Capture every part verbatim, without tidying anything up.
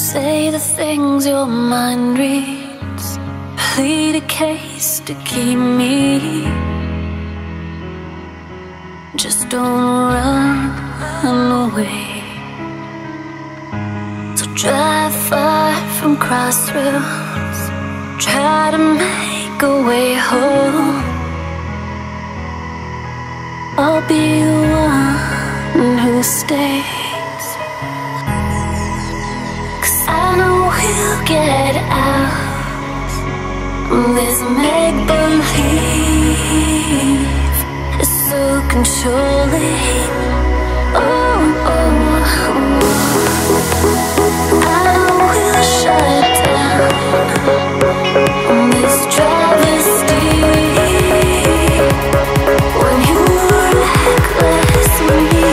Say the things your mind reads, plead a case to keep me. Just don't run away. So drive far from crossroads, try to make a way home. I'll be the one who stays, 'cause I know we'll get out of this make-believe. It's so controlling. Oh, oh, oh. I know we'll shut down on this travesty when you're reckless with me.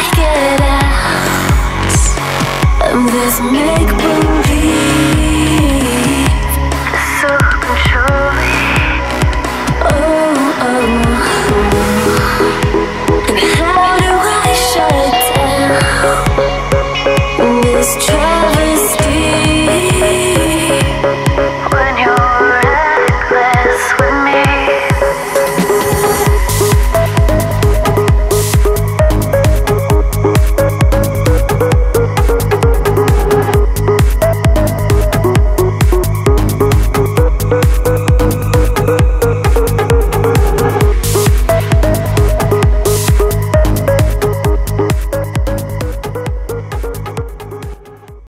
This make-believe.